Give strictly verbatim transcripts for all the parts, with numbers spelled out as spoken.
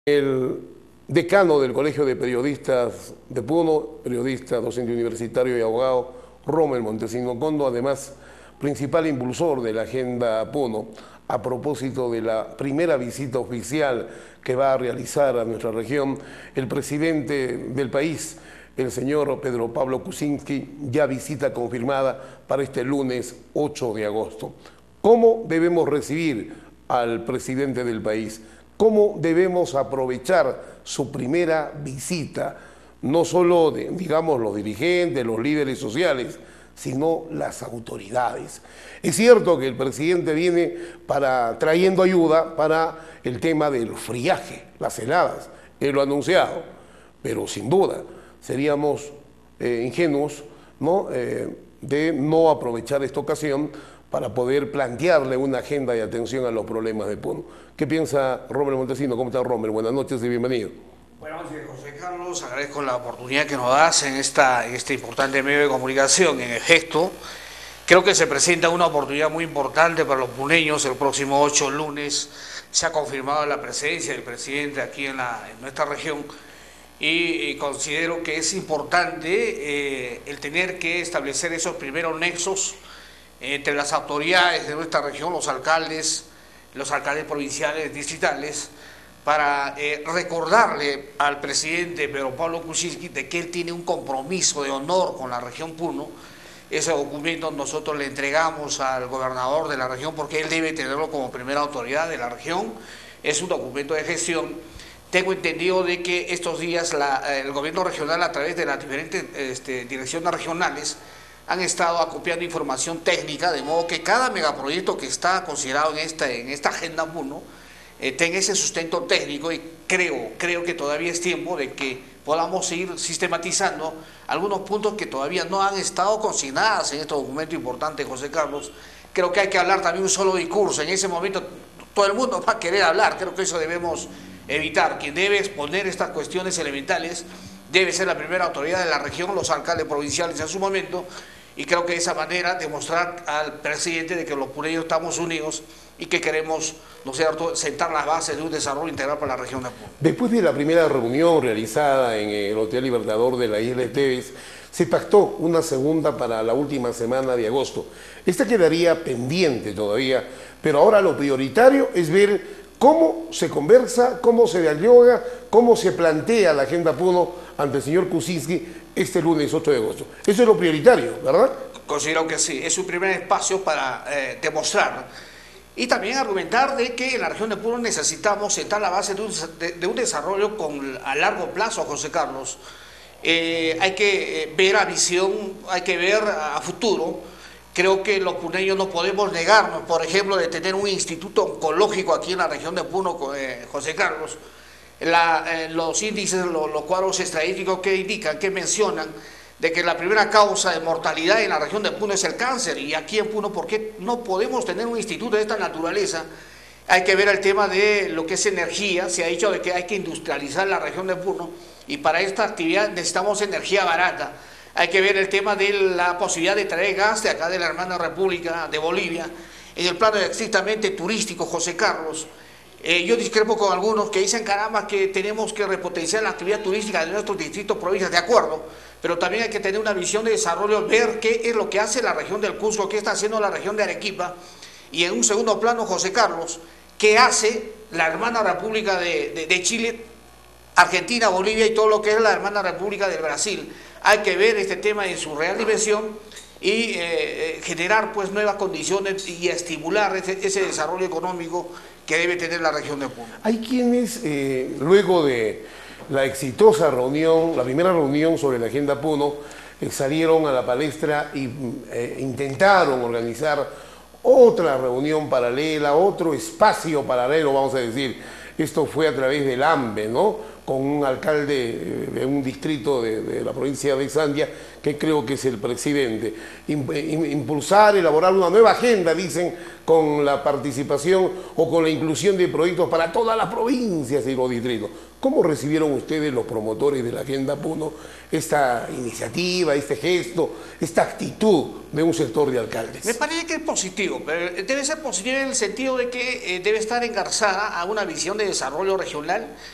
El decano del Colegio de Periodistas de Puno, periodista, docente universitario y abogado, Rommel Montesino Condo, además principal impulsor de la Agenda Puno, a propósito de la primera visita oficial que va a realizar a nuestra región el presidente del país, el señor Pedro Pablo Kuczynski, ya visita confirmada para este lunes ocho de agosto. ¿Cómo debemos recibir al presidente del país? ¿Cómo debemos aprovechar su primera visita? No solo, de, digamos, los dirigentes, los líderes sociales, sino las autoridades. Es cierto que el presidente viene para, trayendo ayuda para el tema del friaje, las heladas, él lo ha anunciado, pero sin duda seríamos eh, ingenuos, ¿no? Eh, de no aprovechar esta ocasión para poder plantearle una agenda de atención a los problemas de Puno. ¿Qué piensa Rommel Montesino? ¿Cómo está Rommel? Buenas noches y bienvenido. Buenas noches, José Carlos. Agradezco la oportunidad que nos das en, esta, en este importante medio de comunicación. En efecto, creo que se presenta una oportunidad muy importante para los puneños. El próximo ocho lunes se ha confirmado la presencia del presidente aquí en, la, en nuestra región y, y considero que es importante eh, el tener que establecer esos primeros nexos entre las autoridades de nuestra región, los alcaldes, los alcaldes provinciales, distritales, para eh, recordarle al presidente Pedro Pablo Kuczynski de que él tiene un compromiso de honor con la región Puno. Ese documento nosotros le entregamos al gobernador de la región porque él debe tenerlo como primera autoridad de la región. Es un documento de gestión. Tengo entendido de que estos días la, el gobierno regional, a través de las diferentes este, direcciones regionales, han estado acopiando información técnica, de modo que cada megaproyecto que está considerado en esta, en esta Agenda Puno eh, tenga ese sustento técnico, y creo, creo que todavía es tiempo de que podamos ir sistematizando algunos puntos que todavía no han estado consignados en este documento importante, José Carlos. Creo que hay que hablar también un solo discurso. En ese momento todo el mundo va a querer hablar, creo que eso debemos evitar. Quien debe exponer estas cuestiones elementales debe ser la primera autoridad de la región, los alcaldes provinciales en su momento, y creo que de esa manera demostrar al presidente de que los puneños estamos unidos y que queremos, ¿no es cierto?, sentar las bases de un desarrollo integral para la región de Puno. Después de la primera reunión realizada en el Hotel Libertador de la isla Esteves, se pactó una segunda para la última semana de agosto. Esta quedaría pendiente todavía, pero ahora lo prioritario es ver cómo se conversa, cómo se dialoga, cómo se plantea la Agenda Puno ante el señor Kuczynski este lunes ocho de agosto. Eso es lo prioritario, ¿verdad? Considero que sí, es su primer espacio para eh, demostrar y también argumentar de que en la región de Puno necesitamos sentar la base de un, de, de un desarrollo con, a largo plazo, José Carlos. Eh, hay que eh, ver a visión, hay que ver a, a futuro. Creo que los puneños no podemos negarnos, por ejemplo, de tener un instituto oncológico aquí en la región de Puno, eh, José Carlos. La, eh, los índices, los, los cuadros estadísticos que indican, que mencionan, de que la primera causa de mortalidad en la región de Puno es el cáncer, y aquí en Puno, ¿por qué no podemos tener un instituto de esta naturaleza? Hay que ver el tema de lo que es energía. Se ha dicho de que hay que industrializar la región de Puno, y para esta actividad necesitamos energía barata. Hay que ver el tema de la posibilidad de traer gas de acá de la hermana República de Bolivia, en el plano estrictamente turístico, José Carlos. Eh, yo discrepo con algunos que dicen, caramba, que tenemos que repotenciar la actividad turística de nuestros distritos, provincias, de acuerdo, pero también hay que tener una visión de desarrollo, ver qué es lo que hace la región del Cusco, qué está haciendo la región de Arequipa, y en un segundo plano, José Carlos, qué hace la hermana República de, de, de Chile, Argentina, Bolivia y todo lo que es la hermana República del Brasil. Hay que ver este tema en su real dimensión y eh, generar pues nuevas condiciones y estimular ese, ese desarrollo económico que debe tener la región de Puno. Hay quienes, eh, luego de la exitosa reunión, la primera reunión sobre la Agenda Puno, eh, salieron a la palestra y eh, intentaron organizar otra reunión paralela, otro espacio paralelo, vamos a decir. Esto fue a través del AMBE, ¿no?, con un alcalde de un distrito de, de la provincia de Sandia, que creo que es el presidente. Impulsar, elaborar una nueva agenda, dicen, con la participación o con la inclusión de proyectos para todas las provincias y los distritos. ¿Cómo recibieron ustedes, los promotores de la Agenda Puno, esta iniciativa, este gesto, esta actitud de un sector de alcaldes? Me parece que es positivo, pero debe ser positivo en el sentido de que eh, debe estar engarzada a una visión de desarrollo regional.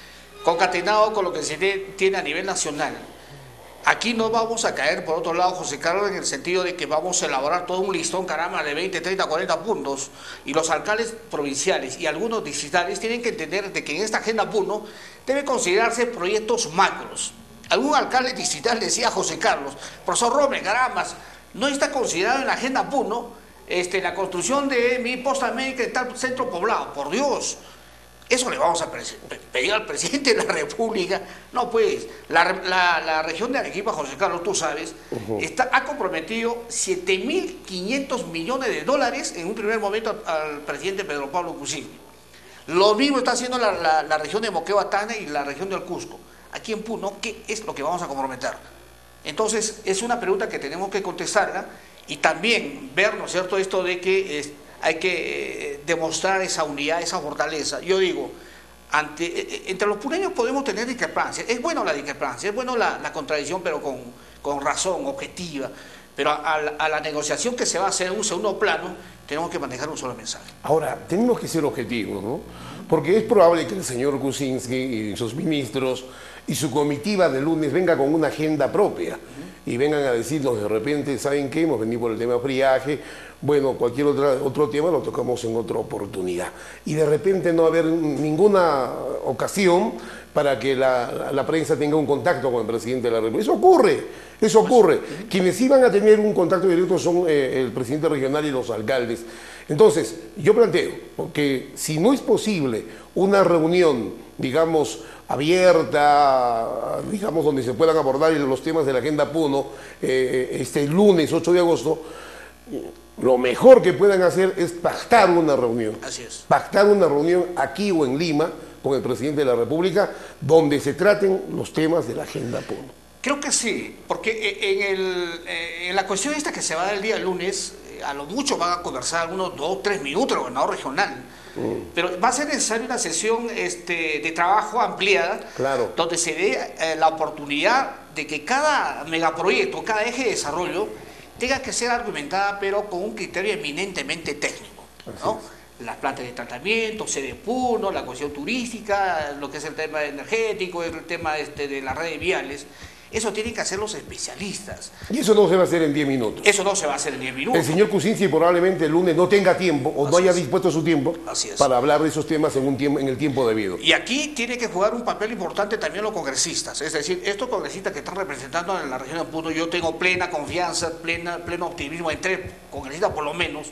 concatenado con lo que se tiene a nivel nacional. Aquí no vamos a caer, por otro lado, José Carlos, en el sentido de que vamos a elaborar todo un listón, caramba, de veinte, treinta, cuarenta puntos, y los alcaldes provinciales y algunos distritales tienen que entender de que en esta agenda Puno debe considerarse proyectos macros. Algún alcalde distrital decía a José Carlos, profesor Rommel, caramba, no está considerado en la agenda Puno este, la construcción de mi posta médica en tal centro poblado, por Dios. Eso le vamos a pedir al presidente de la República. No, pues, la, la, la región de Arequipa, José Carlos, tú sabes, uh-huh. está, ha comprometido siete mil quinientos millones de dólares en un primer momento al, al presidente Pedro Pablo Kuczynski. Lo mismo está haciendo la, la, la región de Moquegua-Tacna y la región del Cusco. Aquí en Puno, ¿qué es lo que vamos a comprometer? Entonces, es una pregunta que tenemos que contestarla y también ver, ¿no es cierto?, esto de que... Es, hay que eh, demostrar esa unidad, esa fortaleza. Yo digo, ante, eh, entre los puneños podemos tener discrepancias. Es bueno la discrepancia, es bueno la, la contradicción, pero con, con razón, objetiva. Pero a, a, la, a la negociación que se va a hacer en un segundo plano, tenemos que manejar un solo mensaje. Ahora, tenemos que ser objetivos, ¿no? Porque es probable que el señor Kuczynski y sus ministros y su comitiva de lunes venga con una agenda propia. Uh-huh. Y vengan a decirnos de repente, ¿saben qué? Hemos venido por el tema friaje, bueno, cualquier otra, otro tema lo tocamos en otra oportunidad. Y de repente no haber ninguna ocasión para que la, la, la prensa tenga un contacto con el presidente de la República. Eso ocurre, eso ocurre. Quienes iban a tener un contacto directo son eh, el presidente regional y los alcaldes. Entonces, yo planteo, porque si no es posible una reunión, digamos, abierta, digamos, donde se puedan abordar los temas de la agenda Puno, eh, este lunes ocho de agosto, lo mejor que puedan hacer es pactar una reunión. Así es. Pactar una reunión aquí o en Lima con el presidente de la República, donde se traten los temas de la agenda Puno. Creo que sí, porque en, el, en la cuestión esta que se va a dar el día lunes, a lo mucho van a conversar unos dos, tres minutos el gobernador regional. Mm. Pero va a ser necesaria una sesión este, de trabajo ampliada, claro, donde se dé eh, la oportunidad de que cada megaproyecto, cada eje de desarrollo tenga que ser argumentada, pero con un criterio eminentemente técnico, ¿no? Las plantas de tratamiento, sede Puno, la cuestión turística, lo que es el tema energético, el tema este, de las redes viales. Eso tienen que hacer los especialistas. Y eso no se va a hacer en diez minutos. Eso no se va a hacer en diez minutos. El señor Kuczynski probablemente el lunes no tenga tiempo o Así no haya es. dispuesto su tiempo Así es. para hablar de esos temas en, un tiempo, en el tiempo debido. Y aquí tiene que jugar un papel importante también los congresistas. Es decir, estos congresistas que están representando en la región de Puno, yo tengo plena confianza, plena, pleno optimismo en tres congresistas por lo menos.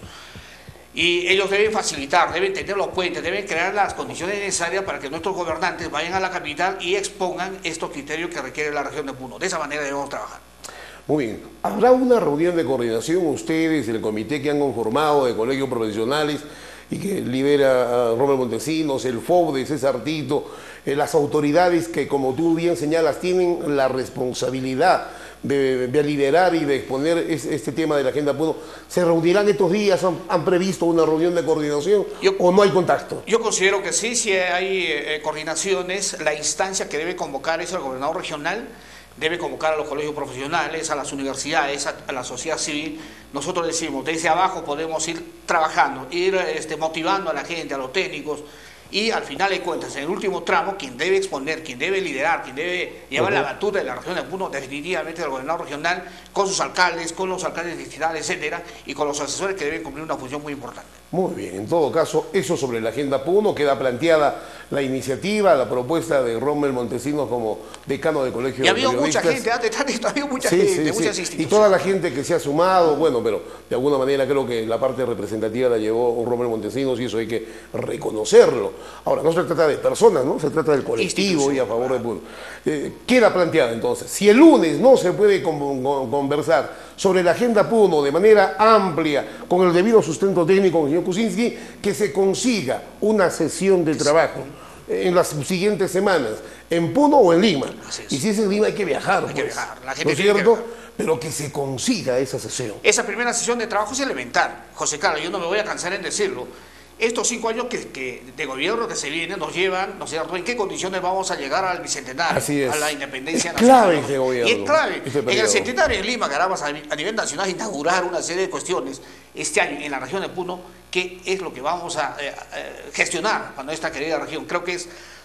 Y ellos deben facilitar, deben tener los puentes, deben crear las condiciones necesarias para que nuestros gobernantes vayan a la capital y expongan estos criterios que requiere la región de Puno. De esa manera debemos trabajar. Muy bien. ¿Habrá una reunión de coordinación ustedes, el comité que han conformado de colegios profesionales y que lidera a Rommel Montesinos, el F O B de César Tito, eh, las autoridades que, como tú bien señalas, tienen la responsabilidad De, de liderar y de exponer es, este tema de la agenda Puno, ¿se reunirán estos días? ¿Han, han previsto una reunión de coordinación yo, o no hay contacto? Yo considero que sí, si hay eh, coordinaciones. La instancia que debe convocar es el gobernador regional, debe convocar a los colegios profesionales, a las universidades, a, a la sociedad civil. Nosotros decimos, desde abajo podemos ir trabajando, ir este, motivando a la gente, a los técnicos. Y al final de cuentas, en el último tramo, quien debe exponer, quien debe liderar, quien debe llevar uh-huh. la batuta de la región de Puno, definitivamente el gobernador regional, con sus alcaldes, con los alcaldes distritales, etcétera, y con los asesores que deben cumplir una función muy importante. Muy bien, en todo caso, eso sobre la agenda Puno, queda planteada la iniciativa, la propuesta de Rommel Montesinos como decano de colegio de periodistas. Y ha habido mucha gente, antes ha habido mucha sí, gente, sí, muchas sí. instituciones. Y toda la gente que se ha sumado, bueno, pero de alguna manera creo que la parte representativa la llevó Rommel Montesinos y eso hay que reconocerlo. Ahora, no se trata de personas, ¿no? Se trata del colectivo y a favor de Puno. Eh, queda planteada entonces, si el lunes no se puede con, con, conversar sobre la agenda Puno de manera amplia, con el debido sustento técnico del señor Kuczynski, que se consiga una sesión de trabajo en las siguientes semanas, en Puno o en Lima. Y si es en Lima hay que viajar. Hay pues, que viajar. La gente ¿no es cierto? Pero que se consiga esa sesión. Esa primera sesión de trabajo es elemental, José Carlos, yo no me voy a cansar en decirlo. Estos cinco años que, que de gobierno que se vienen nos llevan, ¿no es cierto?, en qué condiciones vamos a llegar al bicentenario, Así es. a la independencia es nacional. Clave ese gobierno. Y es clave. En el centenario en Lima, caramba, a nivel nacional, inaugurar una serie de cuestiones este año en la región de Puno, que es lo que vamos a eh, eh, gestionar para esta querida región. Creo que es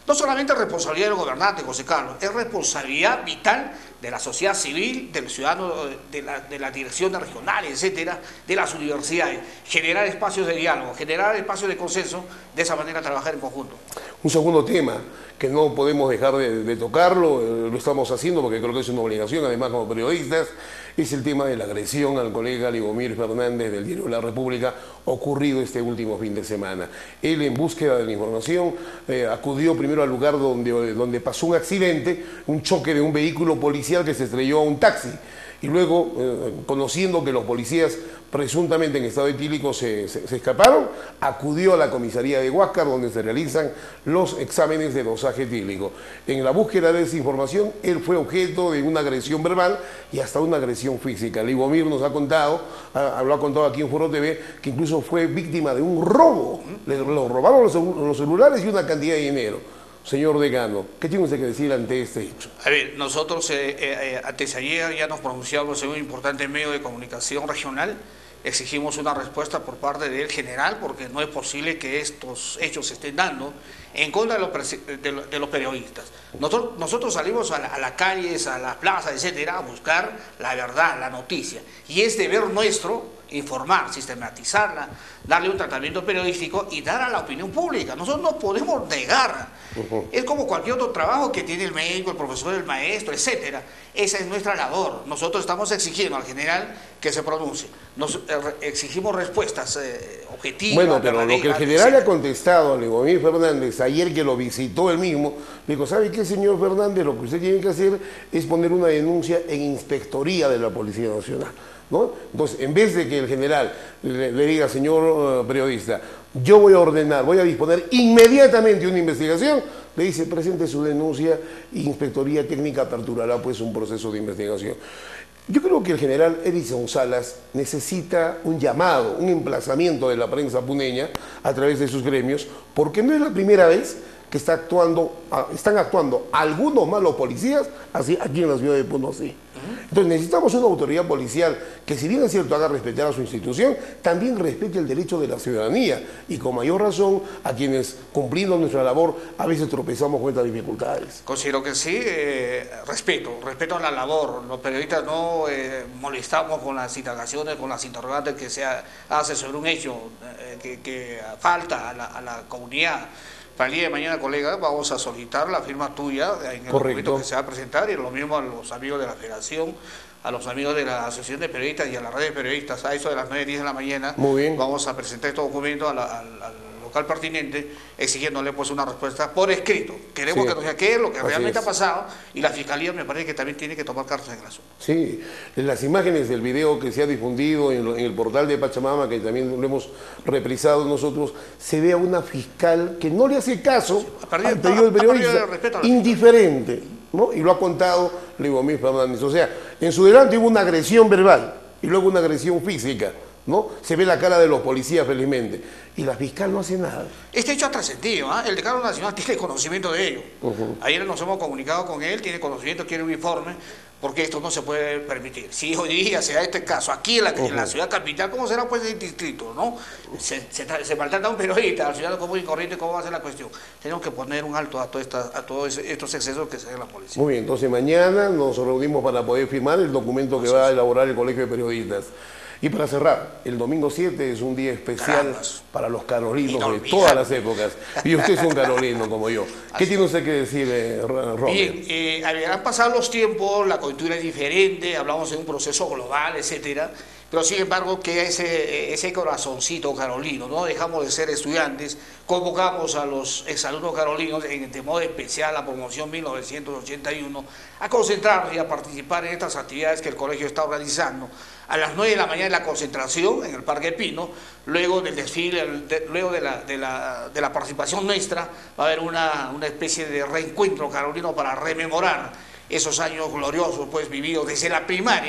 no solamente es responsabilidad del gobernante, José Carlos, es responsabilidad vital de la sociedad civil, del ciudadano, de la, de las direcciones regionales, etcétera, de las universidades, generar espacios de diálogo, generar espacios de consenso, de esa manera trabajar en conjunto. Un segundo tema que no podemos dejar de, de tocarlo, eh, lo estamos haciendo porque creo que es una obligación, además como periodistas, es el tema de la agresión al colega Livomir Fernández del diario La República, ocurrido este último fin de semana. Él, en búsqueda de la información, eh, acudió primero al lugar donde, donde pasó un accidente, un choque de un vehículo policial que se estrelló a un taxi. Y luego, eh, conociendo que los policías presuntamente en estado etílico se, se, se escaparon, acudió a la comisaría de Huáscar, donde se realizan los exámenes de dosaje etílico. En la búsqueda de esa información, él fue objeto de una agresión verbal y hasta una agresión física. Livomir nos ha contado, ha, lo ha contado aquí en Foro T V, que incluso fue víctima de un robo. Le, le robaron los, los celulares y una cantidad de dinero. Señor decano, ¿qué tiene usted que decir ante este hecho? A ver, nosotros eh, eh, antes de ayer ya nos pronunciamos en un importante medio de comunicación regional, exigimos una respuesta por parte del general porque no es posible que estos hechos se estén dando en contra de los, de los, de los periodistas. Nosotros, nosotros salimos a, la, a las calles, a las plazas, etcétera, a buscar la verdad, la noticia. Y es deber nuestro informar, sistematizarla, darle un tratamiento periodístico y dar a la opinión pública. Nosotros no podemos negar. Uh-huh. Es como cualquier otro trabajo que tiene el médico, el profesor, el maestro, etcétera. Esa es nuestra labor. Nosotros estamos exigiendo al general que se pronuncie. Nos eh, exigimos respuestas eh, objetivas. Bueno, pero lo que el general le ha contestado a Livomir Fernández ayer que lo visitó él mismo, le dijo, ¿sabe qué, señor Fernández? Lo que usted tiene que hacer es poner una denuncia en inspectoría de la Policía Nacional, ¿no? Entonces, en vez de que el general le, le diga, señor uh, periodista, yo voy a ordenar, voy a disponer inmediatamente una investigación, le dice, presente su denuncia y Inspectoría Técnica aperturará pues un proceso de investigación. Yo creo que el general Edison Salas necesita un llamado, un emplazamiento de la prensa puneña a través de sus gremios, porque no es la primera vez que está actuando, están actuando algunos malos policías así, aquí en la ciudad de Puno así. Entonces necesitamos una autoridad policial que, si bien es cierto haga respetar a su institución, también respete el derecho de la ciudadanía y con mayor razón a quienes, cumpliendo nuestra labor, a veces tropezamos con estas dificultades. Considero que sí, eh, respeto, respeto a la labor. Los periodistas no eh, molestamos con las indagaciones, con las interrogantes que se hace sobre un hecho eh, que, que falta a la, a la comunidad. Para el día de mañana, colega, vamos a solicitar la firma tuya en el documento que se va a presentar, y lo mismo a los amigos de la Federación, a los amigos de la Asociación de Periodistas y a la red de periodistas. A eso de las nueve, diez de la mañana. Muy bien. Vamos a presentar estos documentos al, al, al local pertinente, exigiéndole pues una respuesta por escrito. Queremos sí. que nos diga qué es lo que Así realmente es. ha pasado, y la Fiscalía me parece que también tiene que tomar cartas en el asunto. Sí, en las imágenes del video que se ha difundido en, en el portal de Pachamama, que también lo hemos reprisado nosotros, se ve a una fiscal que no le hace caso perdido, al pedido del periodista, respeto indiferente, ¿no? Y lo ha contado Livomir Fernández. O sea, en su delante hubo una agresión verbal y luego una agresión física, ¿no? Se ve la cara de los policías felizmente, y la fiscal no hace nada. Este hecho ha trascendido, ¿eh? El decano nacional tiene conocimiento de ello. Uh-huh. Ayer nos hemos comunicado con él, tiene conocimiento, quiere un informe, porque esto no se puede permitir. Si hoy día se da este caso aquí en la, uh-huh. en la ciudad capital, ¿cómo será pues el distrito, no? Se, se, se maltrata a un periodista, al ciudadano común y corriente, ¿cómo va a ser la cuestión? Tenemos que poner un alto a, toda esta, a todos estos excesos que se dan en la policía. Muy bien, entonces mañana nos reunimos para poder firmar el documento que va a elaborar el Colegio de Periodistas. Y para cerrar, el domingo siete es un día especial Carambas. para los carolinos de todas las épocas. Y usted es un carolino como yo. ¿Qué Así tiene usted que decir, eh, Robert? Bien, eh, han pasado los tiempos, la coyuntura es diferente, hablamos de un proceso global, etcétera. Pero sin embargo, que ese, ese corazoncito carolino, no dejamos de ser estudiantes, convocamos a los exalumnos carolinos, en, de modo especial la promoción mil novecientos ochenta y uno, a concentrarnos y a participar en estas actividades que el colegio está organizando. A las nueve de la mañana la concentración en el Parque Pino, luego del desfile, de, luego de la, de, la, de la participación nuestra, va a haber una, una especie de reencuentro carolino para rememorar esos años gloriosos pues vividos desde la primaria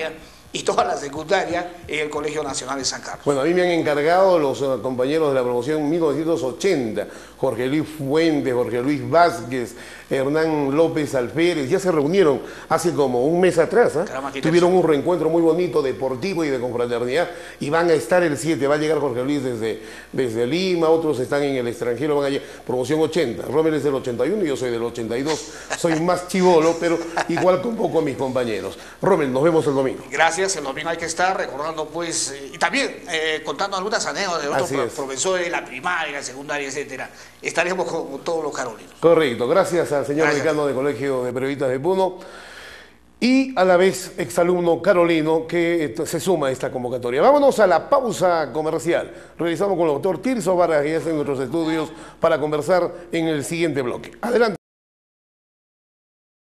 y toda la secundaria en el Colegio Nacional de San Carlos. Bueno, a mí me han encargado los uh, compañeros de la promoción mil novecientos ochenta, Jorge Luis Fuentes, Jorge Luis Vázquez, Hernán López Alférez, ya se reunieron hace como un mes atrás, ¿eh? Caramba, Tuvieron un reencuentro muy bonito, deportivo y de confraternidad, y van a estar el siete, va a llegar Jorge Luis desde, desde Lima, otros están en el extranjero, van a llegar, promoción ochenta, Rommel es del ochenta y uno y yo soy del ochenta y dos, soy más chivolo, pero igual convoco a mis compañeros. Rommel, nos vemos el domingo. Gracias, el domingo hay que estar recordando pues, eh, y también eh, contando algunas anécdotas de otros pro profesores de la primaria, la secundaria, etcétera. Estaremos con todos los carolinos. Correcto, gracias al señor Gracias. decano del Colegio de Periodistas de Puno y a la vez exalumno carolino que se suma a esta convocatoria. Vámonos a la pausa comercial. Regresamos con el doctor Tirso Vargas, que ya está en nuestros estudios para conversar en el siguiente bloque. Adelante.